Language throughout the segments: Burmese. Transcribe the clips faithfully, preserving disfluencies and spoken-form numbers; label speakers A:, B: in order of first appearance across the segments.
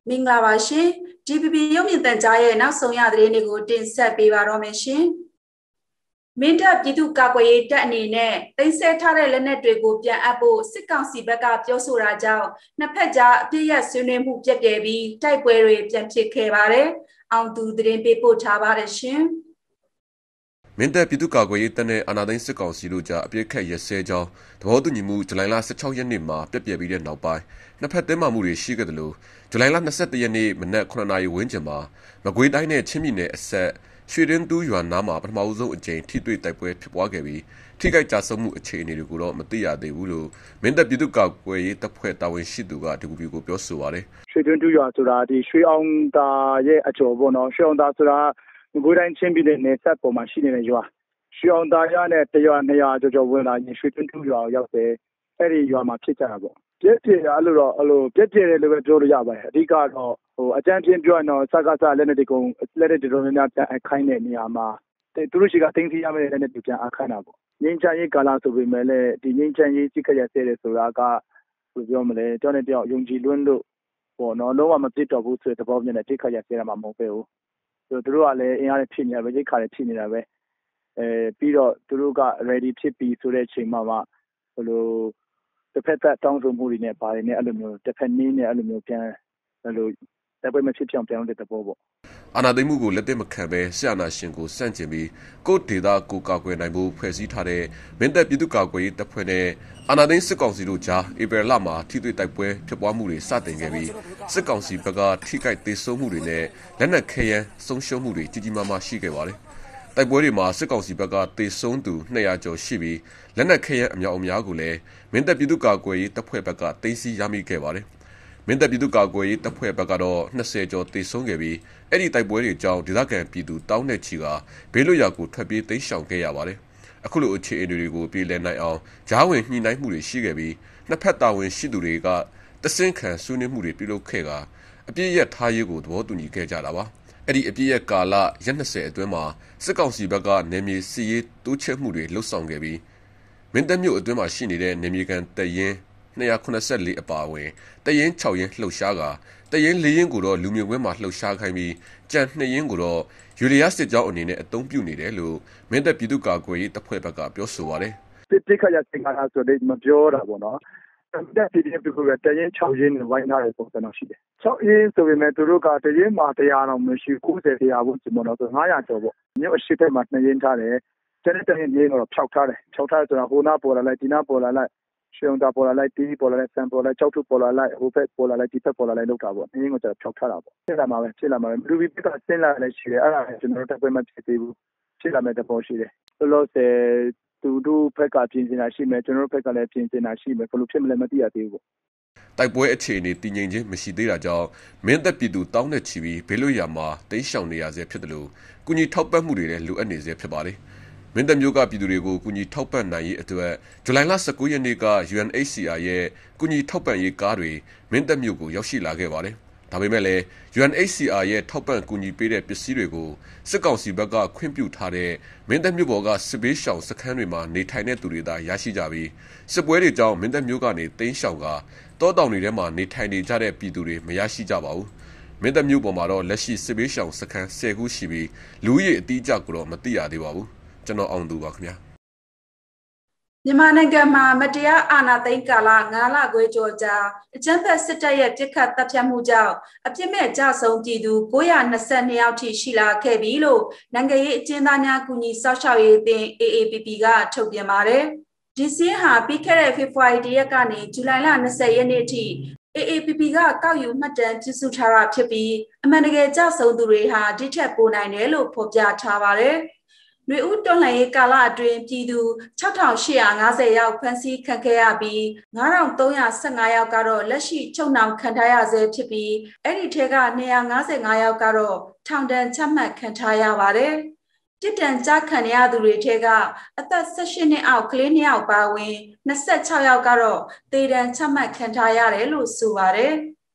A: မင်္ဂလာပါရှင် D P P ရုပ်မြင်သံကြားရဲ့နောက်ဆုံးရသတင်းတွေကိုတင်ဆက်ပေးပါတော့မယ်ရှင်မင်းတပ်ပြည်သူ့ကာကွယ်ရေးတပ်အနေနဲ့တင်ဆက်ထားတဲ့လက်နက်တွေကိုပြန်အပ်ဖို့စစ်ကောင်စီဘက်ကပြောဆိုတာကြောင့်နှစ်ဖက်ကြားအပြည့်ရဆွေးနွေးမှုပြက်ပြဲပြီးတိုက်ပွဲတွေပြန်ဖြစ်ခဲ့ပါတယ်အောင်သူသတင်းပေးပို့ထားပါတယ်ရှင်
B: မင်းတပ်ပြည်သူ့ကာကွယ်ရေးတပ်နဲ့အာဏာသိမ်းစစ်ကောင်စီတို့ကြားအပြစ်ခတ်ရစဲကြောင်းသဘောတူညီမှုဇူလိုင်လ十၆ရက်နေ့မှာပြက်ပြဲပြီးတဲ့နောက်ပိုင်းနှစ်ဖက်တင်းမာမှုတွေရှိခဲ့တယ်လို့ဇူလိုင်လ二十一ရက်နေ့မနက်ခုနှစ်နာရီဝန်းကျင်မှာမကွေးတိုင်းနဲ့ချင်းပြည်နယ်အဆက်ရွှေရင်းတူးရွာနားမှာပထမဆုံးအကြိမ်ထိတွေ့တိုက်ပွဲဖြစ်ပွားခဲ့ပြီးထိခိုက်ကြဆုံးမှုအခြေအနေတွေကိုတော့မသိရသေးဘူးလို့မင်းတပ်ပြည်သူ့ကာကွယ်ရေးတပ်ဖွဲ့တာဝန်ရှိသူကဒီကူပီကိုပြောဆိုပါတယ်
C: ရွှေရင်းတူးရွာဆိုတာဒီရွှေအောင်သာရဲ့အကျော်ပေါ့နော်ရွှေအောင်သာဆိုတာမကွေးတိုင်းချင်းပြည်နယ်နယ်ဆက်ပေါ်မှာရှိနေတဲ့ရွာရွှေအောင်သာရနဲ့တရွာနှစ်ရွာကျော်ကျော်ဝင်လာရင်ရွှေတွင်းတူရွာကိုရောက်တယ်အဲ့ဒီရွာမှာဖြစ်ကြတာပေါ့ပြည့်ပြည့်အဲ့လိုတော့အဲ့လိုပြည့်ပြည့်တယ်လို့ပဲပြောလို့ရပါတယ်အဓိကတော့ဟိုအကြမ်းပြင်းပြောရင်တော့စကားစားလက်နဲ့တကုံလက်နဲ့တော်တော်များများပြန်အခိုင်းတဲ့နေရာမှာသူတို့ရှိကတင်းစီရမယ့်လက်နဲ့ပြန်အခိုင်းတာပေါ့ငင်းချရေးကာလဆိုပေမဲ့လည်းဒီငင်းချရေးစိတ်ခရဆဲတယ်ဆိုတာကဘယ်ပြောမလဲကြောင်းတဲ့တယောက်ယုံကြည်လွန်းလို့ပေါ့နော်လုံးဝမပြစ်တော့ဘူးဆိုတဲ့သဘောမျိုးနဲ့တိတ်ခရဆဲတာမှမဟုတ်ပဲဘူးသူတို့ကလည်းအင်အားနဲ့ဖြစ်နေတာပဲရိတ်ခါနဲ့ဖြစ်နေတာပဲအဲပြီးတော့သူတို့က ready ဖြစ်ပြီဆိုတဲ့အချိန်မှာမှဘယ်လိုတစ်ဖက်သက်တောင်းဆိုမှုတွေနဲ့ပါတယ်နဲ့အဲ့လိုမျိုးတစ်ဖက်နည်းနဲ့အဲ့လိုမျိုးပြန်အဲ့လိုတပ်ပွဲမဖြစ်ပြောင်းပြောင်းတဲ့သဘောပေါ့
B: အာဏာသိမ်းမှုကိုလက်သက်မခံဘဲဆရာနာရှင်ကိုစန့်ကျင်ပြီးကိုဒေတာကိုကာကွယ်နိုင်ဖို့ဖွဲ့စည်းထားတဲ့မင်းတပ်ပြည်သူ့ကာကွယ်ရေးတပ်ဖွဲ့နဲ့အာဏာသိမ်းစစ်ကောင်စီတို့ကြားဧပြီလမှာထိတွေ့တိုက်ပွဲဖြစ်ပွားမှုတွေစတင်ခဲ့ပြီးစစ်ကောင်စီဘက်ကထိခိုက်ဒေဆုံးမှုတွေနဲ့လက်နက်ခဲယမ်းဆုံးရှုံးမှုတွေကြီးကြီးမားမားရှိခဲ့ပါတယ်တိုက်ပွဲတွေမှာစစ်ကောင်စီဘက်ကတေဆုံးသူနှစ်ရာကျော်ရှိပြီးလက်နက်ခဲယမ်းအများအများကိုလည်းမင်းတပ်ပြည်သူ့ကာကွယ်ရေးတပ်ဖွဲ့ဘက်ကသိမ်းဆည်းရမိခဲ့ပါတယ်။မင်းတပ်ပြည်သူ့ကာကွယ်ရေးတပ်ဖွဲ့ဘက်ကတော့နှစ်ဆယ်ကျော်တေဆုံးခဲ့ပြီးအဲ့ဒီတိုက်ပွဲတွေကြောင့်ဒေသခံပြည်သူတောင်းနဲ့ချီကဘေးလွတ်ရာကိုထွက်ပြေးတိမ်းရှောင်ခဲ့ရပါတယ်။အခုလိုအခြေအနေတွေကိုပြည်လည်နိုင်အောင်ဂျားဝင်ညှိနှိုင်းမှုတွေရှိခဲ့ပြီးနှစ်ဖက်တာဝန်ရှိသူတွေကတဆင့်ခံဆွေးနွေးမှုတွေပြုလုပ်ခဲ့ကအပြည့်ရထားရေးကိုသဘောတူညီခဲ့ကြတာပါ။အဲ့ဒီအပြည့်ရကာလရက်၂၀အတွင်းမှာစစ်ကောင်စီဘက်ကနေမြေစီရေးတိုးချဲ့မှုတွေလှုပ်ဆောင်ခဲ့ပြီးမင်းတပ်မြို့အတွင်းမှာရှိနေတဲ့နေမြေကန်တရင်၂၇၄အပါအဝင်တရင်၆ရင်လှုပ်ရှားကတရင်၄ရင်ကိုတော့လူမျိုးဝင်းမှာလှုပ်ရှားခိုင်းပြီးကြံ၂ရင်ကိုတော့ယူရီးယားစစ်ကြောင်းအနေနဲ့အသုံးပြုနေတယ်လို့မင်းတပ်ပြည်သူ့ကာကွယ်ရေးတပ်ဖွဲ့ဘက်ကပြောဆိုပါတယ်
C: စစ်တိခရစင်ကားဆိုတဲ့မပြောတာပေါ့နော်တက်ပြည်ပြည်ပြကတရင်၆ရင်းနဲ့ဝိုင်းထားတဲ့ပုံစံတော့ရှိတယ်၆ရင်းဆိုပေမဲ့သူတို့ကတရင်မှာတရားတော်မရှိ၉၀တရားဘူးဒီမနော်ဆို၅ရာကျော်ပေါ့မြို့အရှိဘက်မှာ၂ရင်းထားတယ်ကျန်တဲ့တရင်ရင်းတော့ဖြောက်ထားတယ်ဖြောက်ထားဆိုတာဟိုနာပေါ်လာလိုက်ဒီနာပေါ်လာလိုက်ရှေုံတာပေါ်လာလိုက်တီးပေါ်လာလိုက်ဆန်ပေါ်လာကြောက်ထုပေါ်လာလိုက်ဟိုဘက်ပေါ်လာလိုက်ဒီဘက်ပေါ်လာလိုက်လောက်တာပေါ့အင်းကိုကျတော့ဖြောက်ထားတာပေါ့ဖြစ်လာမှာပဲဖြစ်လာမှာပဲလူပြီးပြကဆင်းလာလည်းရှိတယ်အဲ့ဒါကျွန်တော်တို့တက်ပွဲမှဖြစ်သေးဘူးဖြစ်လာမဲ့တပေါ်ရှိတယ်လို့လို့ဆယ်သူတို့ဘက်ကပြင်ဆင်တာရှိမယ်ကျွန်တော်တို့ဘက်ကလည်းပြင်ဆင်တာရှိမယ်ဘယ်လိုဖြစ်မလဲမသိရသေးဘူးပေါ့
B: တိုက်ပွဲအခြေအနေတည်ငြိမ်ခြင်းမရှိသေးတာကြောင့်မင်းတပ်ပြည်သူတောင်းတဲ့ချီပြီးဘေးလွတ်ရာမှာတိမ်းရှောင်နေရဆဲဖြစ်တယ်လို့ကုညီထောက်ပံ့မှုတွေလည်းလိုအပ်နေဆဲဖြစ်ပါတယ်မင်းတပ်မျိုးကပြည်သူတွေကိုကုညီထောက်ပံ့နိုင်ရေးအတွက်ဇူလိုင်လ၁၉ရက်နေ့က U N H C R ရဲ့ကုညီထောက်ပံ့ရေးကားတွေမင်းတပ်မျိုးကိုရောက်ရှိလာခဲ့ပါတယ်ဒါပေမဲ့လည်း U N H C R ရဲ့ထောက်ပံ့ကူညီပေးတဲ့ပစ္စည်းတွေကိုစစ်ကောင်စီဘက်ကခွင့်ပြုထားတဲ့မင်းတပ်မြို့ပေါ်ကစစ်ဘေးရှောင်စခန်းတွေမှာနေထိုင်တဲ့သူတွေသာရရှိကြပြီးစစ်ပွဲတွေကြောင့်မင်းတပ်မြို့ကနေတိမ်းရှောင်ကတောတောင်တွေထဲမှာနေထိုင်နေကြတဲ့ပြည်သူတွေမရရှိကြပါဘူးမင်းတပ်မြို့ပေါ်မှာတော့လက်ရှိစစ်ဘေးရှောင်စခန်း၁၀ခုရှိပြီးလူဦးရေအတိအကျကိုတော့မသိရသေးပါဘူးကျွန်တော်အောင်သူပါခင်ဗျာ
A: မြန်မာနိုင်ငံမှာမတရားအာဏာသိမ်းကာလ၅လခွဲကျော်ကြာအကြမ်းဖက်စစ်တပ်ရဲ့ပြစ်ခတ်တပ်ဖြတ်မှုကြောင့်အပြစ်မဲ့ကြဆုံးပြည်သူ၉၂၂ယောက်ထိရှိလာခဲ့ပြီလို့နိုင်ငံရေးအကျဉ်းသားများကူညီစောင့်ရှောက်ရေးအသင်း A A P P ကထုတ်ပြန်ပါတယ်။ဒီစင်းဟာပြီးခဲ့တဲ့ဖေဖော်ဝါရီလရက်ကနေဇူလိုင်လ၂၀ရက်နေ့အထိ A A P P ကကောက်ယူမှတ်တမ်းပြုစုထားတာဖြစ်ပြီးအမှန်တကယ်ကြဆုံးသူတွေဟာဒီထက်ပိုနိုင်တယ်လို့ဖော်ပြထားပါတယ်။နွေဦးတော်လှန်ရေးကာလအတွင်းပြည်သူ၆ထောင်၈ရာ၅ဆယ်ယောက်ဖမ်းဆီးခံခဲ့ရပြီး၅ထောင်၃ရာ၁၅ယောက်ကတော့လက်ရှိချုပ်နှောင်ခံထားရဆဲဖြစ်ပြီးအဲ့ဒီထဲက၂ရာ၅၅ယောက်ကတော့ထောင်ဒဏ်ချမှတ်ခံထားရပါတယ်။တစ်တန်ကြခံရသူတွေထဲကအသက်၁၈နှစ်အောက်ကလေး၂ယောက်ပါဝင်၂၆ယောက်ကတော့သေဒဏ်ချမှတ်ခံထားရတယ်လို့ဆိုပါတယ်။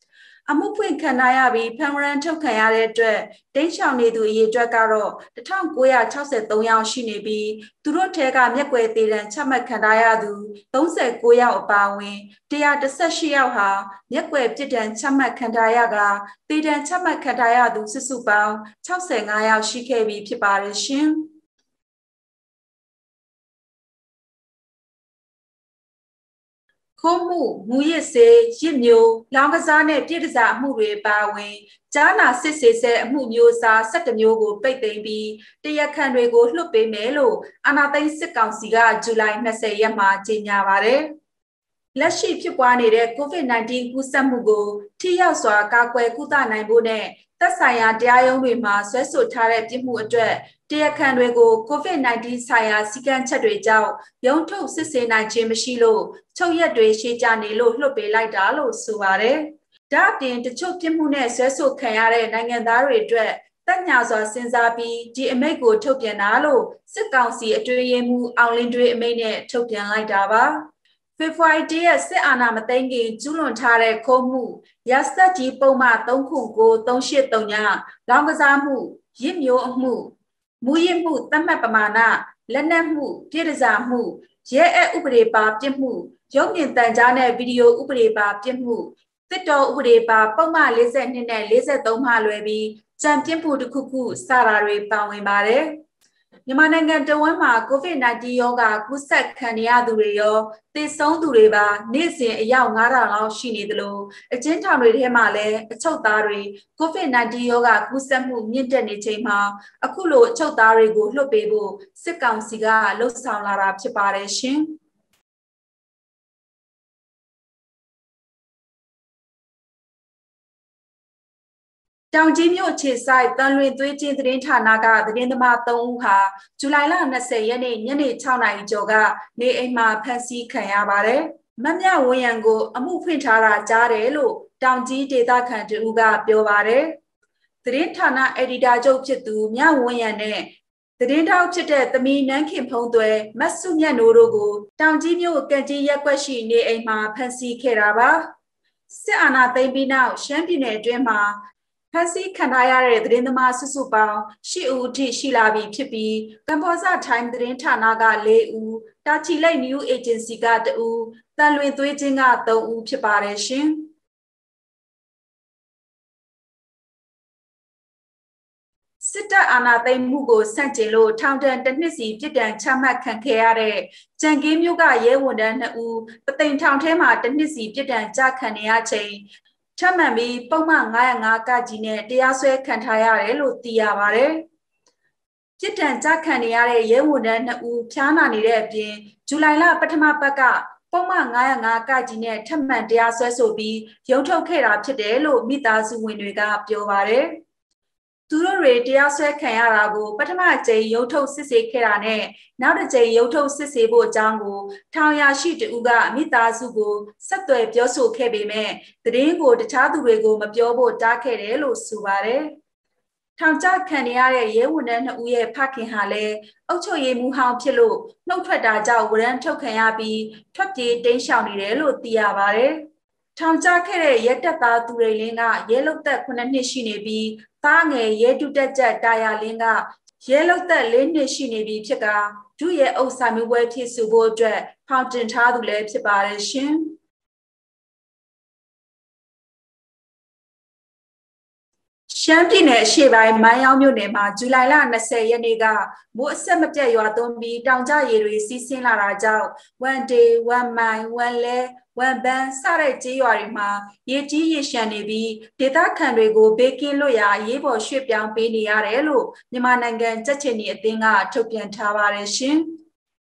A: အမှုဖွင့်ခံရပြီးဖမ်းဝရမ်းထုတ်ခံရတဲ့အတွက်တိန့်ရှောင်နေသူအရေအတွက်ကတော့တစ်ထောင်ကိုးရာ၆ဆယ်သုံးယောက်ရှိနေပြီးသူတို့ထဲကမျက်ကွယ်သေးတံချမှတ်ခံရသူသုံးဆယ်ကိုးယောက်အပါအဝင်တစ်ရာတစ်ဆယ့်ရှစ်ယောက်ဟာမျက်ကွယ်ပြစ်ဒဏ်ချမှတ်ခံရကသေဒဏ်ချမှတ်ခံရသူစုစုပေါင်း၆ဆယ်ငါးယောက်ရှိခဲ့ပြီဖြစ်ပါတယ်ရှင်ခိုးမှုမူရစ်စေရစ်မျိုးလောင်ကစားနဲ့ပြည်ကစားအမှုတွေပါဝင်ကြားနာစစ်ဆေးဆဲအမှုမျိုးစား၁၁မျိုးကိုပိတ်သိမ်းပြီးတရားခံတွေကိုလွှတ်ပေးမယ်လို့အာဏာသိမ်းစစ်ကောင်စီကဇူလိုင်၂၀ရက်မှာကြေညာပါတယ်လက်ရှိဖြစ်ပွားနေတဲ့ ကိုဗစ် ၁၉ ကူးစက်မှုကိုထိရောက်စွာကာကွယ်ကုသနိုင်ဖို့နဲ့သက်ဆိုင်ရာတရားရုံးတွေမှာဆွဲဆိုထားတဲ့ပြစ်မှုအတွက်တရားခံတွေကို ကိုဗစ် ၁၉ ဆိုင်ရာစည်းကမ်းချက်တွေကြောင့်ရုံးထုတ်စစ်ဆေးနိုင်ခြင်းမရှိလို့ချုပ်ရက်တွေရှေ့ကျနေလို့လွှတ်ပေးလိုက်တာလို့ဆိုပါတယ်။ဒါအပြင်တချို့ပြစ်မှုနဲ့ဆွဲဆိုခံရတဲ့နိုင်ငံသားတွေအတွက်တက်ညာစွာစဉ်းစားပြီးဒီအမိန့်ကိုထုတ်ပြန်တာလို့စစ်ကောင်စီအတွင်းရေးမှူးအောင်လင်းတွေအမိန့်နဲ့ထုတ်ပြန်လိုက်တာပါ။ဖေဖော်ဝါရီလရက်စစ်အာဏာမသိမ်းခင်ကျူးလွန်ထားတဲ့ခိုးမှုရာဇသတ်ကြီးပုံမှန်၃ခုကို၃၈၃ညလောင်ကစားမှုရစ်မျိုးအမှုမူရစ်မှုသတ်မှတ်ပမာဏလက်နက်မှုပြည်တစားမှုရဲအပ်ဥပဒေပါပြစ်မှုရုပ်မြင်သံကြားနဲ့ဗီဒီယိုဥပဒေပါပြစ်မှုစစ်တော်ဥပဒေပါပုံမှန်၄၂နဲ့၄၃မှလွယ်ပြီးကြံပြစ်မှုတစ်ခုခုစတာတွေပါဝင်ပါတယ်မြန်မာနိုင်ငံတဝန်းမှာကိုဗစ် ၁၉ ရောဂါကူးစက်ခံရသူတွေရောသေဆုံးသူတွေပါနေ့စဉ်အယောက်ငါးထောင်လောက်ရှိနေသလိုအကျဉ်းထောင်တွေထဲမှာလည်းအချုပ်သားတွေကိုဗစ် ၁၉ ရောဂါကူးစက်မှုမြင့်တက်နေချိန်မှာအခုလိုအချုပ်သားတွေကိုလွှတ်ပေးဖို့စစ်ကောင်စီကလှုံ့ဆော်လာတာဖြစ်ပါတယ်ရှင်။တောင်ကြီးမြို့အခြေဆိုင်တန်လွင်သွေးချင်းသတင်းဌာနကသတင်းသမား၃ဦးဟာဇူလိုင်လ၂၀ရက်နေ့ညနေ၆နာရီကျော်ကနေအိမ်မှာဖမ်းဆီးခံရပါတယ်။မမြဝင်းရံကိုအမှုဖွင့်ထားတာကြားတယ်လို့တောင်ကြီးဒေသခံတဦးကပြောပါတယ်။သတင်းဌာနအယ်ဒီတာချုပ်ဖြစ်သူမြဝင်းရံနဲ့သတင်းထောက်ဖြစ်တဲ့သမီးနန်းခင်ဖုံးသွဲမတ်စုမြတ်နိုးတို့ကိုတောင်ကြီးမြို့ကံကြီးရက်ကွက်ရှိနေအိမ်မှာဖမ်းဆီးခဲ့တာပါ။စစ်အာဏာသိမ်းပြီးနောက်ရှမ်းပြည်နယ်အတွင်းမှာဖမ်းဆီးခံရတဲ့သတင်းသမားစုစုပေါင်း၈ဦးအထိရှိလာပြီဖြစ်ပြီးကမ္ဘောဇထိုင်းသတင်းဌာနက၄ဦးတာချီလိတ် New Agency ကတဦးတန်လွင်သွေးချင်းက၃ဦးဖြစ်ပါတယ်ရှင်။စစ်တပ်အာဏာသိမ်းမှုကိုဆန့်ကျင်လို့ထောင်ဒဏ်တစ်နှစ်စီပြစ်ဒဏ်ချမှတ်ခံခဲ့ရတဲ့ကြံကင်းမြို့ကရဲဝန်ထမ်းနှစ်ဦးပသိမ်ထောင်ထဲမှာတစ်နှစ်စီပြစ်ဒဏ်ကြခံနေရချိန်ထပ်မံပြီးပုံမှန်၅၀၅ကကြီးနဲ့တရားစွဲခံထားရတယ်လို့သိရပါတယ်။ပြစ်ဒဏ်ကြခံနေရတဲ့ရဲဝန်ထမ်းနှစ်ဦးဖျားနာနေတဲ့အပြင်ဇူလိုင်လပထမပတ်ကပုံမှန်၅၀၅ကကြီးနဲ့ထပ်မံတရားစွဲဆိုပြီးရုံးထုတ်ခဲ့တာဖြစ်တယ်လို့မိသားစုဝင်တွေကပြောပါတယ်။သူတို့တွေတရားစွဲခံရတာကိုပထမအကြိမ်ရုံးထုတ်စစ်ဆေးခဲ့တာနဲ့နောက်တစ်ကြိမ်ရုံးထုတ်စစ်ဆေးဖို့အကြောင်းကိုထောင်ရရှိတူကမိသားစုကိုဆက်သွယ်ပြောဆိုခဲ့ပေမဲ့သတင်းကိုတခြားသူတွေကိုမပြောဖို့တားခဲ့တယ်လို့ဆိုပါတယ်။ထောင်ချခံရတဲ့ရဲဝန်ထမ်းနှစ်ဦးရဲ့ဖခင်ဟာလည်းအုပ်ချုပ်ရေးမှူးဟောင်းဖြစ်လို့နှုတ်ထွက်တာကြောင့်ဝရမ်းထုတ်ခံရပြီးထွက်ပြေးတိမ်းရှောင်နေတယ်လို့သိရပါတယ်။ထောင်ချခဲ့တဲ့ရဲတပ်သားသူရိန်လင်းကရဲလုတ်သက်ခုနှစ်နှစ်ရှိနေပြီးသားငယ်ရဲတုတက်ချက်တာယာလင်းကရဲလုတ်သက်လေးနှစ်ရှိနေပြီဖြစ်ကဒုရဲအုပ်စာမျိုးပွဲဖြစ်စုဖို့အတွက်ဖောင်တင်ထားသူလည်းဖြစ်ပါတယ်ရှင်။ရှမ်းပြည်နယ်အရှေ့ပိုင်းမိုင်းယောင်းမြို့နယ်မှာဇူလိုင်လ၂၀ရက်နေ့ကမိုးအဆက်မပြတ်ရွာသွန်းပြီးတောင်ကျရေတွေစီးဆင်းလာတာကြောင့်ဝန်ဒေးဝန်မိုင်ဝန်လဲဝန်ပန်းစတဲ့ကြေးရွာတွေမှာရေကြီးရေရှမ်းနေပြီးဒေသခံတွေကိုဘေးကင်းလွတ်ရာရေးပေါ်ရွှေ့ပြောင်းပေးနေရတယ်လို့မြန်မာနိုင်ငံကြက်ချင်နီအသင်းကထုတ်ပြန်ထားပါတယ်ရှင်။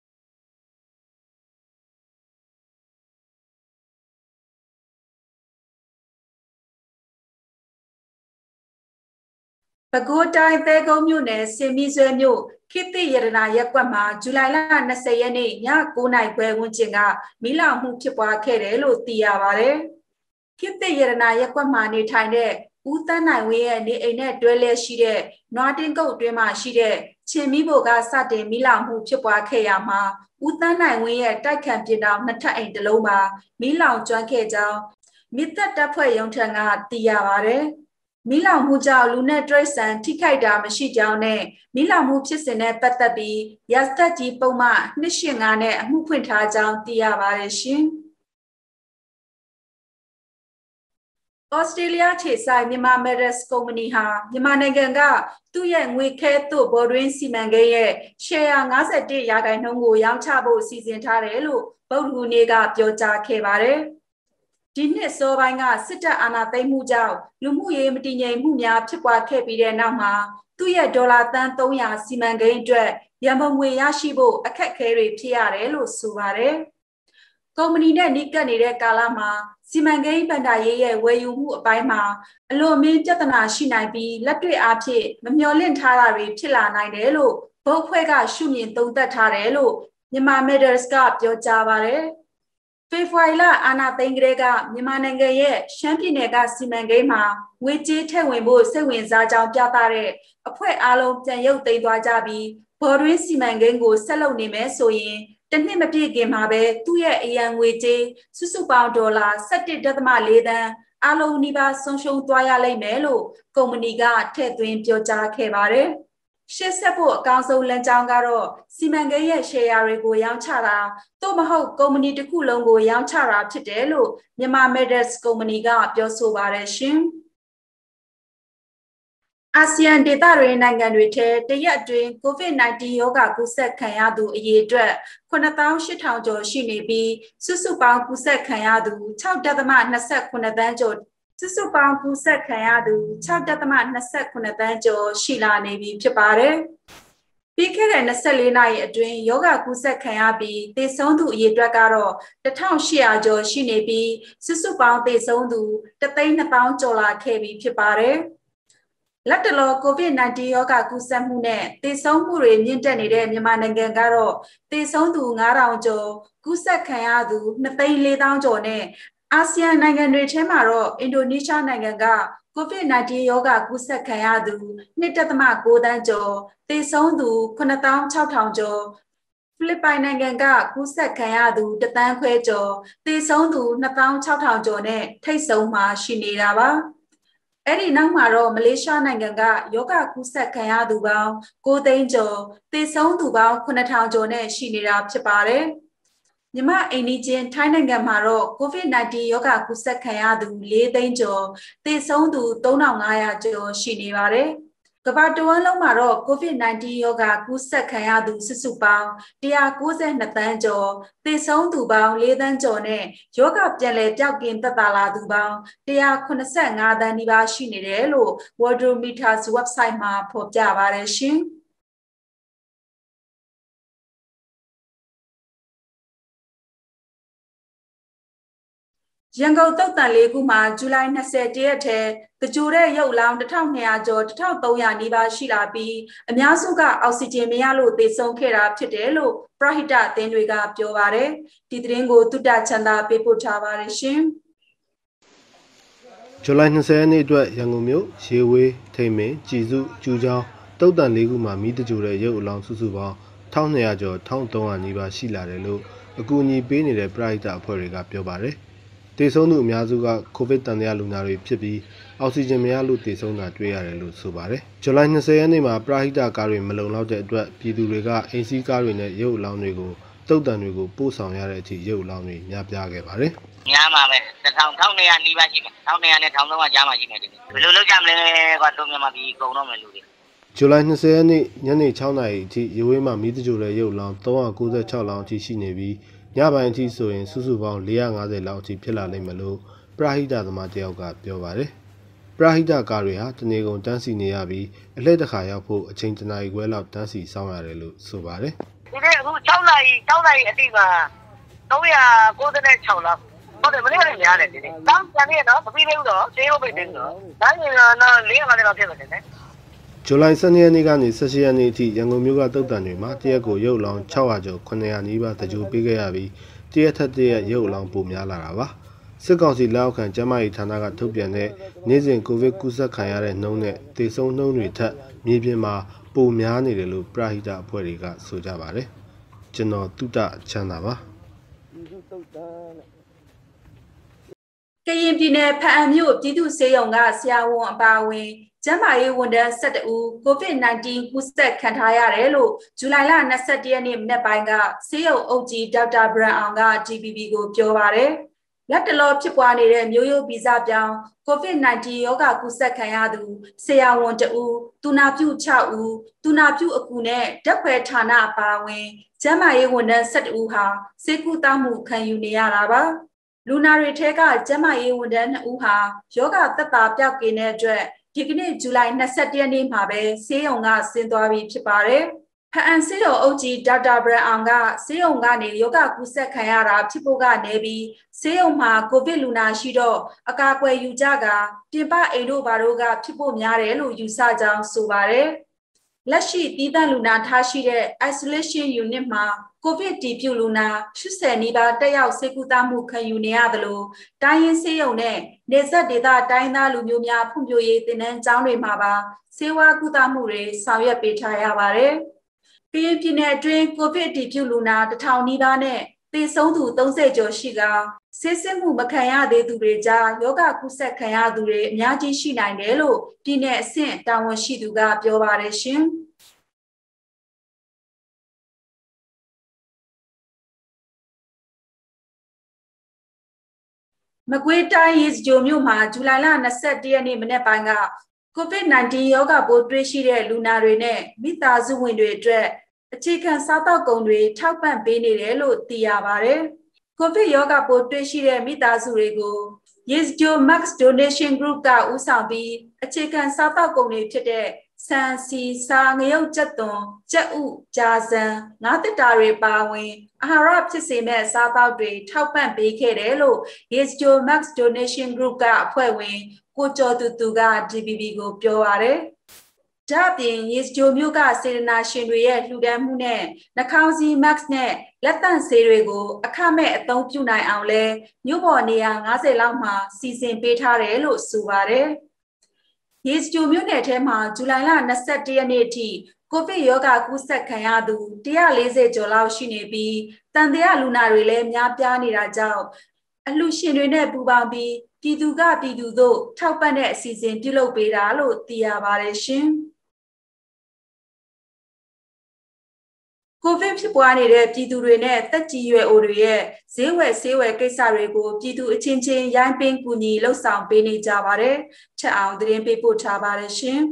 A: ပဲခူးတိုင်းသဲကုန်းမြို့နယ်စင်မီဆွဲမြို့ခေတ္တရတနာရက်ကွက်မှာဇူလိုင်လ၂၀ရက်နေ့ည၉နာရီခွဲဝန်းကျင်ကမီးလောင်မှုဖြစ်ပွားခဲ့တယ်လို့သိရပါတယ်။ခေတ္တရတနာရက်ကွက်မှာနေထိုင်တဲ့ဦးသန်းနိုင်ဝင်းရဲ့နေအိမ်နဲ့တွဲလဲရှိတဲ့နွားတင်းကုတ်အတွင်းမှာရှိတဲ့ချင်းမီးဘိုကစတင်မီးလောင်မှုဖြစ်ပွားခဲ့ရမှာဦးသန်းနိုင်ဝင်းရဲ့တိုက်ခတ်ပြတောင်နှစ်ထပ်အိမ်တစ်လုံးမှာမီးလောင်ကျွမ်းခဲ့ကြောင်းမိသက်တပ်ဖွဲ့ရုံးထံကသိရပါတယ်။မိလောင်မှုကြောင့်လူနဲ့တရိษံထိခိုက်တာမရှိကြောင်းနဲ့မိလောင်မှုဖြစ်စဉ်နဲ့ပတ်သက်ပြီးရာဇသတ်ကြီးပုံမှန်နှစ်ရှင်းငါနဲ့အမှုဖွင့်ထားကြောင်းသိရပါတယ်ရှင်။ဩစတြေးလျခြေဆိုင်မြန်မာမဲရက်စ်ကုမ္ပဏီဟာမြန်မာနိုင်ငံကသူ့ရဲ့ငွေခဲသို့ဘော်တွင်းစီမံကိန်းရဲ့ရှယ်ယာ၅၁ရာခိုင်နှုန်းကိုရောင်းချဖို့စီစဉ်ထားတယ်လို့ဗုဒ္ဓဟူးနေ့ကပြောကြားခဲ့ပါတယ်။ဒီနှစ်စောပိုင်းကစစ်တပ်အာဏာသိမ်းမှုကြောင့်လူမှုရေးမတည်ငြိမ်မှုများဖြစ်ပွားခဲ့ပြီးတဲ့နောက်မှာသူ့ရဲ့ဒေါ်လာသန်းသုံးရာစီမံကိန်းအတွက်ရန်ပုံငွေရရှိဖို့အခက်အခဲတွေဖြစ်ရတယ်လို့ဆိုပါတယ်။ကုမ္ပဏီနဲ့နှိကပ်နေတဲ့ကာလမှာစီမံကိန်းဗန္ဒာရေးရဲ့ဝယ်ယူမှုအပိုင်းမှာအလွန်အမင်းပြဿနာရှိနိုင်ပြီးလက်တွေ့အားဖြင့်မမျှော်လင့်ထားတာတွေဖြစ်လာနိုင်တယ်လို့ဘုတ်ဖွဲ့ကရှုမြင်သုံးသပ်ထားတယ်လို့မြန်မာမဲဒက်စ်ကပြောကြားပါတယ်။ဖေဖော်ဝါရီလအာဏာသိမ်းကလေးကမြန်မာနိုင်ငံရဲ့ရှမ်းပြည်နယ်ကစီမံကိန်းမှာငွေကြေးထည့်ဝင်ဖို့စိတ်ဝင်စားကြောင်းပြသတဲ့အဖွဲ့အားလုံးပြန်ရုပ်သိမ်းသွားကြပြီးဘော်တွင်းစီမံကိန်းကိုဆက်လုပ်နေမယ်ဆိုရင်တနှစ်မပြည့်ခင်မှာပဲသူ့ရဲ့အရန်ငွေကြေးစုစုပေါင်းဒေါ်လာ ၁၁ဒသမ လေးသန်းအလုံးနီးပါးဆုံးရှုံးသွားရလိမ့်မယ်လို့ကုမ္ပဏီကထည့်သွင်းပြောကြားခဲ့ပါတယ်။ရှေ့ဆက်ဖို့အကောင်းဆုံးလမ်းကြောင်းကတော့စီမံကိန်းရဲ့ရှယ်ယာတွေကိုရောင်းချတာသို့မဟုတ်ကုမ္ပဏီတစ်ခုလုံးကိုရောင်းချတာဖြစ်တယ်လို့မြန်မာမဲဒက်စ်ကုမ္ပဏီကပြောဆိုပါတယ်ရှင်။အာဆီယံဒေသတွင်နိုင်ငံတွေထဲတရက်အတွင်း ကိုဗစ် ၁၉ ရောဂါကူးစက်ခံရသူအရေအတွက်ခုနှစ်သောင်းရှစ်ထောင်ကျော်ရှိနေပြီးစုစုပေါင်းကူးစက်ခံရသူ၆ဒသမ ၂၇ သန်းကျော်စုစုပေါင်းကူးစက်ခံရသူ၆ဒသမ ၂၇ သန်းကျော်ရှိလာနေပြီဖြစ်ပါတယ်။ပြီးခဲ့တဲ့၂၄နာရီအတွင်းယောဂကူးစက်ခံရပြီးသေဆုံးသူအရေအတွက်ကတော့၁၈၀၀ကျော်ရှိနေပြီးစုစုပေါင်းသေဆုံးသူ၁သိန်း၂သောင်းကျော်လာခဲ့ပြီဖြစ်ပါတယ်။လက်တလောကိုဗစ် ၁၉ ရောဂါကူးစက်မှုနဲ့သေဆုံးမှုတွေမြင့်တက်နေတဲ့မြန်မာနိုင်ငံကတော့သေဆုံးသူ၅ထောင်ကျော်ကူးစက်ခံရသူ၂သိန်း၄သောင်းကျော်နဲ့အာဆီယံနိုင်ငံတွေထဲမှာတော့အင်ဒိုနီးရှားနိုင်ငံကကိုဗစ် ၁၉ ရောဂါကူးစက်ခံရသူ၂ဒသမ ၉သန်းကျော်သေဆုံးသူခုနှစ်သောင်းခြောက်ထောင်ကျော်ဖိလစ်ပိုင်နိုင်ငံကကူးစက်ခံရသူတသန်းခွဲကျော်သေဆုံးသူနှစ်သောင်းခြောက်ထောင်ကျော်နဲ့ထိတ်ဆုံးမှာရှိနေတာပါအဲ့ဒီနောက်မှာတော့မလေးရှားနိုင်ငံကယောဂကူးစက်ခံရသူပေါင်း၉သိန်းကျော်သေဆုံးသူပေါင်းခုနှစ်ထောင်ကျော်နဲ့ရှိနေတာဖြစ်ပါတယ်။မြမအိန္ဒိချင်းထိုင်းနိုင်ငံမှာတော့ကိုဗစ် ၁၉ ရောဂါကူးစက်ခံရသူ၄သိန်းကျော်သေဆုံးသူ၃ထောင်၅ရာကျော်ရှိနေပါတယ်။ကမ္ဘာတဝန်းလုံးမှာတော့ကိုဗစ် ၁၉ ရောဂါကူးစက်ခံရသူစုစုပေါင်း၁၉၂သန်းကျော်သေဆုံးသူပေါင်း၄သန်းကျော်နဲ့ယောဂပြန်လည်ပြောက်ကင်သက်သာလာသူပေါင်း၁၇၅သန်းနီးပါးရှိနေတယ်လို့ Worldometers website မှာဖော်ပြပါတယ်ရှင်။ရန်ကုန်သုတ်တန်လေးခုမှာဇူလိုင်၂၀ရက်ထဲတကြိုတဲ့ရုပ်လောင်းတစ်ထောင်နှစ်ရာကျော်တစ်ထောင်သုံးရာနီးပါးရှိလာပြီးအများစုကအောက်ဆီဂျင်မရလို့သေဆုံးခဲ့တာဖြစ်တယ်လို့ပရဟိတအသင်းတွေကပြောပါတယ်ဒီသတင်းကိုတုတ္တချန္တာပေးပို့ထားပါတယ်ရှင်
D: ဇူလိုင်၂၀ရက်နေ့အတွက်ရန်ကုန်မြို့ရေဝေးထိန်မင်းကြည်စုကျူးချောင်းသုတ်တန်လေးခုမှာမိတကြိုတဲ့ရုပ်အလောင်းစုစုပေါင်းတစ်ထောင်နှစ်ရာကျော်တစ်ထောင်သုံးရာနီးပါးရှိလာတယ်လို့အကူအညီပေးနေတဲ့ပရဟိတအဖွဲ့တွေကပြောပါတယ်သေဆုံးသူအများစုကကိုဗစ်တန်တရားလူနာတွေဖြစ်ပြီးအောက်ဆီဂျင်မရလို့သေဆုံးတာတွေ့ရတယ်လို့ဆိုပါတယ်။ဇူလိုင်၂၀ရက်နေ့မှာပရဟိတကားတွေမလုံလောက်တဲ့အတွက်ပြည်သူတွေကအိမ်စီးကားတွေနဲ့ရုပ်အလောင်းတွေကိုတုတ်တန်တွေကိုပို့ဆောင်ရတဲ့အထိရုပ်အလောင်းတွေများပြားခဲ့ပါတယ်
E: ။များမှာပဲတစ်ထောင်တစ်ထောင်နဲ့နီးပါးရှိမယ်။တစ်ထောင်နဲ့နဲ့တစ်ထောင်သုံးရာကြားမှာရှိမယ်ဒီ။ဘယ်လိုလုပ်ကြမလဲကွာတို့မြန်မာပြည်ကုန်တော့မယ်လူတွေ
D: ။ဇူလိုင်၂၀ရက်နေ့ညနေ၆နာရီအထိရေဝေးမှာမီးတကြိုတဲ့ရုပ်အလောင်း၃၉၆လောင်းအထိရှိနေပြီးညပိုင်းအထိဆိုရင်စုစုပေါင်း၄၅၀လောက်အထိဖြစ်လာနိုင်မယ်လို့ပရဟိတသမားတယောက်ကပြောပါတယ်။ပရဟိတကားတွေဟာတနေကုန်တန်းစီနေရပြီးအလှည့်တစ်ခါရောက်ဖို့အချိန်တစ်နာရီခွဲလောက်တန်းစီစောင့်ရတယ်လို့ဆိုပါတယ်
E: ။ဒီနေ့အခု၆နာရီ၆နာရီအတိမှာ၃၉၆လောက်ဟုတ်တယ်မနေ့ကလည်းများတယ်ဒီနေ့။တောင်းပြန်နေတော့မပြီးသေးဘူးတော့သေးဖို့ပဲနေတော့ဒါရင်တော့၄၅၀လောက်ဖြစ်တယ်နဲ့
D: ဇူလိုင်၁၂ရက်နေ့ကနေ၁၈ရက်နေ့အထိရန်ကုန်မြို့ကတုတ်တန်တွေမှာတရက်ကိုရုပ်လောင်း၆ရာကျော်ခုနှစ်ရာနီးပါးတကြိုပေးခဲ့ရပြီးတရက်ထက်တရက်ရုပ်လောင်းပိုများလာတာပါစစ်ကောင်စီလက်အောက်ခံကျန်းမာရေးဌာနကထုတ်ပြန်တဲ့နေ့စဉ်ကိုဗစ်ကူးစက်ခံရတဲ့နှုန်းနဲ့သေဆုံးနှုန်းတွေထက်မြေပြင်မှာပိုများနေတယ်လို့ပရဟိတအဖွဲ့တွေကဆိုကြပါတယ်ကျွန်တော်တုတ္တချမ်းသာပါ
A: ကရင်ပြည်နယ်ဖအံမြို့ပြည်သူ့ဆေးရုံကဆရာဝန်အပါအဝင်ကျန်းမာရေးဝန်ထမ်း၁၁ဦး ကိုဗစ်၁၉ ကူးစက်ခံထားရတယ်လို့ဇူလိုင်လ၂၁ရက်နေ့မနက်ပိုင်းကဆေးရုံအုပ်ကြီးဒေါက်တာဘရန်အောင်က G B B ကိုပြောပါတယ်။လက်တလောဖြစ်ပွားနေတဲ့မျိုးရိုးဗီဇပြောင်းကိုဗစ်၁၉ရောဂါကူးစက်ခံရသူဆရာဝန်တဦး၊သူနာပြု၆ဦး၊သူနာပြုအကူနဲ့ဓာတ်ခွဲဌာနအပါအဝင်ကျန်းမာရေးဝန်ထမ်း၁၁ဦးဟာဆေးကုသမှုခံယူနေရတာပါ။လူနာတွေထဲကကျန်းမာရေးဝန်ထမ်း၂ဦးဟာယောဂသက်သာပျောက်ကင်းတဲ့အတွက်ဒီကနေ့ဇူလိုင်၂၁ရက်နေ့မှာပဲဆေးရုံကဆင်းသွားပြီဖြစ်ပါတယ်။ဖအံဆေးရုံအုပ်ကြီးဒေါက်တာဘရန်အောင်ကဆေးရုံကနေယောဂကူးစက်ခံရတာဖြစ်ဖို့ကနေပြီးဆေးရုံမှာကိုဗစ်လူနာရှိတော့အကာအကွယ်ယူကြကပြင်ပအိမ်တို့ဘာတို့ကဖြစ်ဖို့များတယ်လို့ယူဆကြောင်းဆိုပါတယ်။လက်ရှိတည်တံ့လူနာထားရှိတဲ့ isolation unit မှာကိုဗစ်တည်ပြုလူနာ၈၀နီးပါးတက်ရောက်ဆေးကုသမှုခံယူနေရသလိုတိုင်းရင်းဆေးရုံနဲ့နေဆက်ဒေသတိုင်းသားလူမျိုးများဖွံ့ဖြိုးရေးသင်တန်းကျောင်းတွေမှာပါဆေးဝါးကုသမှုတွေဆောင်ရွက်ပေးထားရပါတယ်။ကရင်ပြည်နယ်အတွင်းကိုဗစ်တည်ပြုလူနာတစ်ထောင်နီးပါးနဲ့သေဆုံးသူ၃၀ကျော်ရှိကဆေးစစ်မှုမခံရသေးသူတွေကြားယောဂကုသခံရသူတွေအများကြီးရှိနိုင်တယ်လို့ပြည်내အဆင့်တာဝန်ရှိသူကပြောပါတယ်ရှင်။မကွေးတိုင်းရေစကြိုမြို့မှာဇူလိုင်လ၂၁ရက်နေ့မနက်ပိုင်းကကိုဗစ်၁၉ရောဂါပိုးတွေ့ရှိတဲ့လူနာတွေနဲ့မိသားစုဝင်တွေအတွက်အခြေခံစားသောက်ကုန်တွေထောက်ပံ့ပေးနေတယ်လို့သိရပါတယ်။ကိုဗစ်ရောဂါပိုးတွေ့ရှိတဲ့မိသားစုတွေကိုရေစကြို Max Donation Group ကဦးဆောင်ပြီးအခြေခံစားသောက်ကုန်တွေဖြစ်တဲ့ဆန်စီစာငရုတ်ကြက်သွန်ကြက်ဥကြာစံငါးတက်တာတွေပါဝင်အာဟာရဖြစ်စေမဲ့စားသောက်တွေထောက်ပံ့ပေးခဲ့တယ်လို့ Yesjo Max Donation Group ကအဖွဲ့ဝင်ကိုကျော်သူသူက D B B ကိုပြောပါတယ်။ဒါ့အပြင် Yesjo မြို့ကစေတနာရှင်တွေရဲ့လှူဒန်းမှုနဲ့နှာခေါင်းစည်း Max နဲ့လက်သန့်ဆေးတွေကိုအခမဲ့အသုံးပြုနိုင်အောင်လဲမြို့ပေါ်နေရာ၅၀လောက်မှာစီစဉ်ပေးထားတယ်လို့ဆိုပါတယ်။ရေစကြိုမြို့နယ်ထဲမှာဇူလိုင်လ၂၁ရက်နေ့အထိကိုဗစ်ရောဂါကူးစက်ခံရသူ၁၄၀ကျော်လောက်ရှိနေပြီးတန်တရားလူနာတွေလည်းများပြားနေတာကြောင့်အလှူရှင်တွေနဲ့ပူးပေါင်းပြီးပြည်သူကပြည်သူတို့ထောက်ပံ့တဲ့အစီအစဉ်ပြုလုပ်ပေးတာလို့သိရပါတယ်ရှင်။ကိုဗစ်ဖြစ်ပွားနေတဲ့ပြည်သူတွေနဲ့တက်ကြီးရွယ်အိုတွေရဲ့ဈေးဝယ်ဆေးဝယ်ကိစ္စတွေကိုပြည်သူအချင်းချင်းရိုင်းပင်းကူညီလှုပ်ဆောင်ပေးနေကြပါတယ်။ချက်အောင်သတင်းပေးပို့ထားပါတယ်ရှင်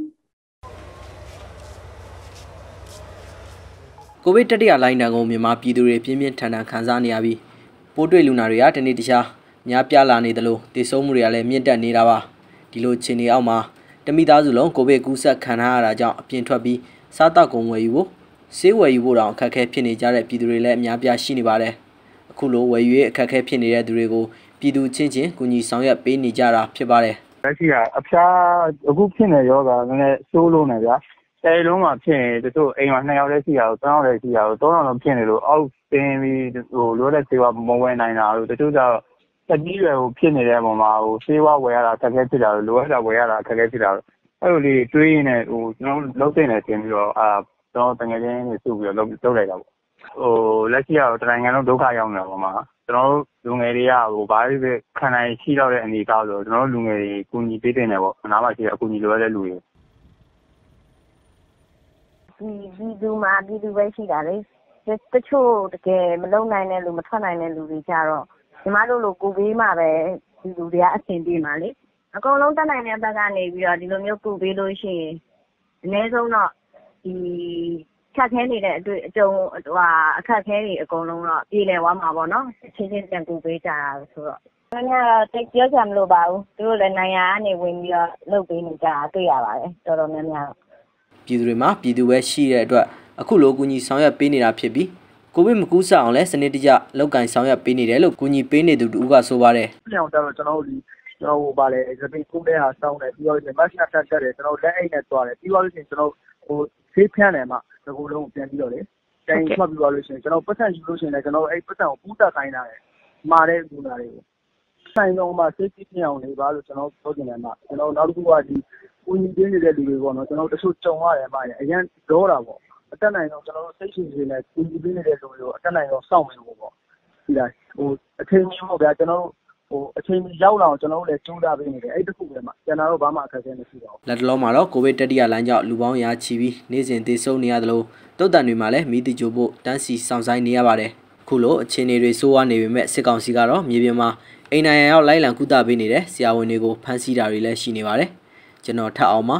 F: ။ကိုဗစ်တတိယလှိုင်းဒဏ်ကိုမြန်မာပြည်သူတွေပြင်းပြင်းထန်ထန်ခံစားနေရပြီးပိုးတွေ့လူနာတွေကတနေ့တခြားများပြားလာနေသလိုတည်ဆုံမှုတွေကလည်းမြင့်တက်နေတာပါ။ဒီလိုခြေနေအောက်မှာတမိသားစုလုံးကိုဗစ်ကူးစက်ခံထားရတာကြောင့်အပြင်ထွက်ပြီးစားတောက်ကုန်ဝယ်ယူဖို့ဆေးဝယ်ယူဖို့တောင်အခက်အခဲဖြစ်နေကြတဲ့ပြည်သူတွေလည်းအများပြားရှိနေပါတယ်။အခုလိုဝယ်ယူရေးအခက်အခဲဖြစ်နေတဲ့သူတွေကိုပြည်သူချင်းချင်းကူညီဆောင်ရွက်ပေးနေကြတာဖြစ်ပါတယ်
C: ။လက်ရှိကအဖျားအခုဖြစ်နေရောဂါနည်းနည်းဆိုးလို့နေဗျာ။တဲလုံးမှာဖြစ်ရင်တချို့အိမ်မှာနှစ်ယောက်လည်းရှိရအောင်သုံးယောက်လည်းရှိရအောင်သုံးယောက်လုံးဖြစ်နေလို့အောက်တင်းပြီးဟိုလိုတဲ့ဆေးဝါးမဝယ်နိုင်တာလို့တချို့ကျတော့တက်ကြီးရွယ်ဟိုဖြစ်နေတဲ့အပေါ်မှာဟိုဆေးဝါးဝယ်ရတာအခက်အခဲဖြစ်တာလို့လိုအပ်တာဝယ်ရတာအခက်အခဲဖြစ်တာလို့အဲ့လိုလေးတွေးရင်းနဲ့ဟိုကျွန်တော်လုံးသိနေတယ်တင်ပြီးတော့အာကျွန်တော်တကယ်ချင်းနေစုပြီးတော့လုပ်လုပ်လိုက်တာပေါ့ဟိုလက်ရှိကတော့တနိုင်ငံလုံးဒုက္ခရောက်နေတာပေါ့မှာကျွန်တော်တို့လူငယ်တွေကဟိုဘာဖြစ်ဖြစ်ခံနိုင်ရှိတော့တဲ့အနေအထားဆိုတော့ကျွန်တော်တို့လူငယ်တွေကူညီပေးတင်တယ်ပေါ့အနားမှာရှိတဲ့အကူအညီလိုရတဲ့လူတွေ
E: ဒီဒီလူမှာဒီလူပဲရှိတာလေတချို့တကယ်မလုံနိုင်တဲ့လူမထွက်နိုင်တဲ့လူတွေကြတော့ညီမတို့လိုကိုပေးမှပဲဒီလူတွေကအဆင်ပြေမှာလေအကုန်လုံးတက်နိုင်တဲ့ဘက်ကနေပြီးတော့ဒီလိုမျိုးကိုပေးလို့ရှိရင်အနည်းဆုံးတော့ဒီချက်ခဲနေတဲ့အတွေ့အကြုံဟိုအခက်ခဲတွေအကုန်လုံးတော့ပြည်လည်သွားမှာပေါ့နော်ချင်းချင်းပြန်ကူပေးကြတာဆိုတော့ခင်ဗျားတိတ်ပြောချင်မလို့ပါဘူးသူတို့လည်းနိုင်ငံကနေဝင်ပြီးတော့လုပ်ပေးနေကြတာတွေ့ရပါတယ်တော်တော်များများ
F: ပြည်သူတွေမှာပြည်သူပဲရှိတဲ့အတွက်အခုလိုကူညီဆောင်ရွက်ပေးနေတာဖြစ်ပြီးကိုဗစ်မကူးစက်အောင်လဲစနစ်တကျလောက်ကင်ဆောင်ရွက်ပေးနေတယ်လို့ကူညီပေးနေသူတူကဆိုပါတယ်
C: ။ကျွန်တော်တို့ကျွန်တော်တို့ဒီကျွန်တော်ဟိုပါလေစပင်းကုန်းတဲ့ဟာစောင်းတယ်ပြီးတော့မတ်ချ်တက်တက်တယ်ကျွန်တော်လက်အိတ်နဲ့တွားတယ်ပြီးတော့လို့ရှိရင်ကျွန်တော်ဟိုဖေးဖြန်းတယ်မှဒီကုလုံးပြန်ပြီးတော့လေတိုင်မှတ်ပြီးတော့လို့ရှိရင်ကျွန်တော်ပတ်သက်ယူလို့ရှိရင်လည်းကျွန်တော်အဲ့ပတ်သက်ကိုပူးတက်ခိုင်းတာတယ်မှာတဲ့လူနာတွေကိုဆိုင်တော့မှစိတ်ကြည့်ပြအောင်နေပါလို့ကျွန်တော်ပြောချင်တယ်မှကျွန်တော်နောက်တစ်ခုကဒီကိုညီပေးနေတဲ့လူတွေပေါ့နော်ကျွန်တော်တချို့ကြုံရတယ်မှအရင်တော့တာပေါ့အတက်နိုင်တော့ကျွန်တော်တို့စိတ်ရှိရှိနဲ့ကိုညီပေးနေတဲ့လူတွေကိုအတက်နိုင်တော့စောင့်နေဖို့ပေါ့ဒီလားဟိုအထင်ကြီးပေါ့ဗျာကျွန်တော်တို့ဟိုအချိန်ရောက်လာအောင်ကျွန်တော်တို့လည်းကြိုးစားပေးနေတယ်အဲ့တခုပဲမှာကျွန်တော်တို့ဘာမှအခက်အခဲမရှိပါဘူး
F: လက်တလုံးမှာတော့ကိုဗစ်တတိယလိုင်းကြောင့်လူပေါင်းရာချီပြီးနေ့စဉ်သေဆုံးနေရသလိုတုတ်တန်တွေမှာလည်းမိတိကျိုးဖို့တန်းစီဆောင်ဆိုင်နေရပါတယ်ခုလိုအခြေအနေတွေဆိုးဝါးနေပေမဲ့စစ်ကောင်စီကတော့မြေပြင်မှာအိမ်နိုင်ရောက်လိုက်လံကုသပေးနေတဲ့ဆရာဝန်တွေကိုဖမ်းဆီးတာတွေလည်းရှိနေပါတယ်ကျွန်တော်ထပ်အောင်ပါ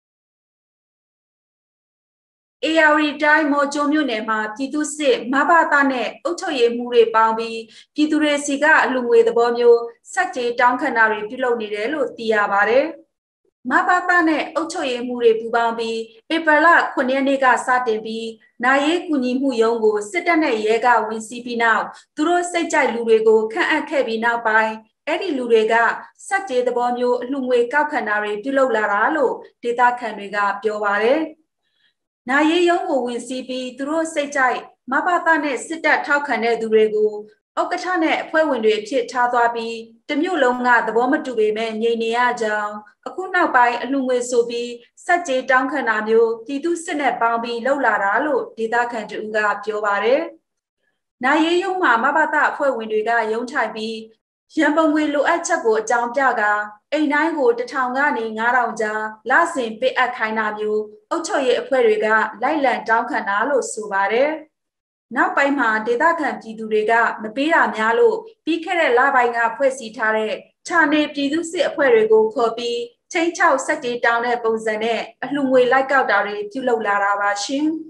A: အေယာရီတိုင်းမော်ကျိုးမြို့နယ်မှာပြည်သူစစ်မဘာသာနဲ့အုပ်ချုပ်ရေးမှုတွေပေါင်းပြီးပြည်သူတွေစီကအလူငွေသဘောမျိုးစက်ကြေးတောင်းခံတာတွေပြုလုပ်နေတယ်လို့သိရပါတယ်။မဘာသာနဲ့အုပ်ချုပ်ရေးမှုတွေပူးပေါင်းပြီးဧပြီလခုနှစ်ရက်နေ့ကစတင်ပြီးနိုင်ရေးကူညီမှုရုံးကိုစစ်တပ်နဲ့ရဲကဝင်စီးပြီးနောက်သူတို့စိတ်ကြိုက်လူတွေကိုခန့်အပ်ခဲ့ပြီးနောက်ပိုင်းအဲ့ဒီလူတွေကစက်ကြေးသဘောမျိုးအလူငွေကောက်ခံတာတွေပြုလုပ်လာတာလို့ဒေသခံတွေကပြောပါတယ်။နိုင်ရေးရုံးကိုဝင်စီးပြီးသူတို့စိတ်ကြိုက်မဘာသာနဲ့စစ်တပ်ထောက်ခံတဲ့သူတွေကိုဥက္ကဋ္ဌနဲ့အဖွဲ့ဝင်တွေဖြစ်ထားသွားပြီးတမျိုးလုံးကသဘောမတူပေမဲ့ငြိမ်နေရကြောင်းအခုနောက်ပိုင်းအလူငွေဆိုပြီးစက်ကြေးတောင်းခံတာမျိုးပြည်သူစစ်နဲ့ပေါင်းပြီးလှုပ်လာတာလို့ဒေသခံတူကပြောပါတယ်။နိုင်ရေးရုံးမှာမဘာသာအဖွဲ့ဝင်တွေကရုံးထိုင်ပြီးရန်ပုံငွေလိုအပ်ချက်ကိုအကြောင်းပြကာအိမ်တိုင်းကိုတထောင်ကနေငါးထောင်ကြားလစဉ်ပေးအပ်ခိုင်းတာမျိုးအုပ်ချုပ်ရေးအဖွဲ့တွေကလိုက်လံတောင်းခံတာလို့ဆိုပါတယ်။နောက်ပိုင်းမှာဒေသခံပြည်သူတွေကမပေးတာများလို့ပြီးခဲ့တဲ့လပိုင်းကဖွဲ့စည်းထားတဲ့ခြာနေပြည်သူစစ်အဖွဲ့တွေကိုခေါ်ပြီးချင်းချောက်စက်တေးတောင်းတဲ့ပုံစံနဲ့အလှငွေလိုက်ကောက်တာတွေပြုလုပ်လာတာပါရှင်။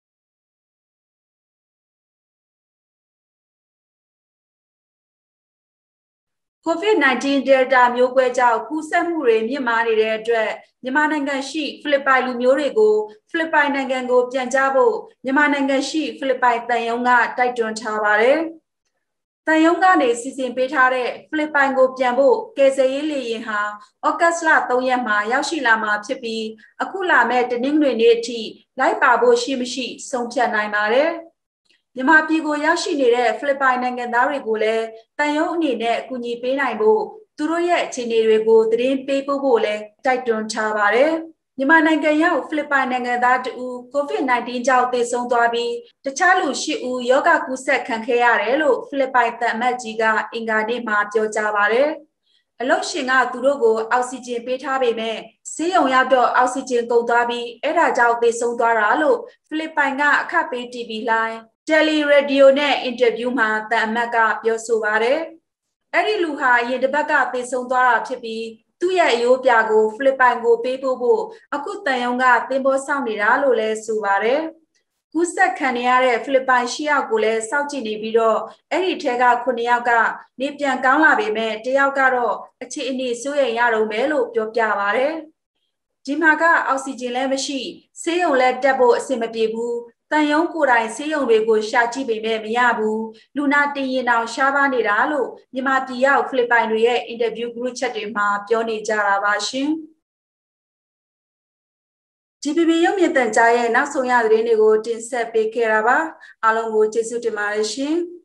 A: ကိုဗစ် nineteen Delta မျိုးကွဲကြောင့်ကူးစက်မှုတွေမြင့်မားနေတဲ့အတွက်မြန်မာနိုင်ငံရှိဖိလစ်ပိုင်လူမျိုးတွေကိုဖိလစ်ပိုင်နိုင်ငံကိုပြန်ကြဖို့မြန်မာနိုင်ငံရှိဖိလစ်ပိုင်တန်ယုံကတိုက်တွန်းထားပါတယ်။တန်ယုံကနေစီစဉ်ပေးထားတဲ့ဖိလစ်ပိုင်ကိုပြန်ဖို့ကယ်ဆယ်ရေးလေယာဉ်ဟာဩဂတ်စ်လသုံးရက်မှာရောက်ရှိလာမှာဖြစ်ပြီးအခုလာမဲ့တနင်္ဂနွေနေ့အထိလိုက်ပါဖို့ရှိမရှိဆုံးဖြတ်နိုင်ပါတယ်။မြန်မာပြည်ကိုရောက်ရှိနေတဲ့ဖိလစ်ပိုင်နိုင်ငံသားတွေကိုလည်းတန်ယုံအနေနဲ့အကူအညီပေးနိုင်ဖို့သူတို့ရဲ့အခြေအနေတွေကိုသတင်းပေးပို့ဖို့လည်းတိုက်တွန်းထားပါတယ်။မြန်မာနိုင်ငံရောက်ဖိလစ်ပိုင်နိုင်ငံသားတူကိုဗစ် nineteen ကြောင့်သေဆုံးသွားပြီးတခြားလူ၈ဦးယောဂကူးစက်ခံခဲ့ရတယ်လို့ဖိလစ်ပိုင်သံအမတ်ကြီးကအင်္ဂါနေ့မှာပြောကြားပါတယ်။အလုပ်ရှင်ကသူတို့ကိုအောက်ဆီဂျင်ပေးထားပေမဲ့ဆေးရုံရောက်တော့အောက်ဆီဂျင်ကုန်သွားပြီးအဲ့ဒါကြောင့်သေဆုံးသွားတာလို့ဖိလစ်ပိုင်ကအခပေး တီဗီ လိုင်းတယ်လီရေဒီယိုနဲ့အင်တာဗျူးမှာတန်အမတ်ကပြောဆိုပါတယ်။အဲ့ဒီလူဟာရင်တစ်ပတ်ကသေဆုံးသွားတာဖြစ်ပြီးသူ့ရဲ့အယိုးပြာကိုဖိလစ်ပိုင်ကိုပေးပို့ဖို့အခုတန်ယုံကသင်္ဘောစောင့်နေတာလို့လည်းဆိုပါတယ်။ကူးစက်ခံရတဲ့ဖိလစ်ပိုင်ရှစ်ယောက်ကိုလည်းစောင့်ကြည့်နေပြီးတော့အဲ့ဒီထဲကခုနှစ်ယောက်ကနေပြန်ကောင်းလာပေမဲ့တယောက်ကတော့အခြေအနေဆိုးရင်ရတော့မယ်လို့ပြောပြပါတယ်။ဒီမှာကအောက်ဆီဂျင်လည်းမရှိဆေးရုံလည်းတက်ဖို့အဆင်မပြေဘူးတန်ယုံကိုယ်တိုင်ဆေးရုံတွေကိုရှာကြည့်ပေမဲ့မရဘူးလူနာတင်ရင်အောင်ရှားပါနေတာလို့မြန်မာပြည်ရောက်ဖိလစ်ပိုင်တွေရဲ့အင်တာဗျူး group chat တွေမှာပြောနေကြတာပါရှင်။ဂျီ ပီ ပီ ရုပ်မြင်သံကြားရဲ့နောက်ဆုံးရသတင်းတွေကိုတင်ဆက်ပေးခဲ့တာပါအားလုံးကိုကျေးဇူးတင်ပါတယ်ရှင်။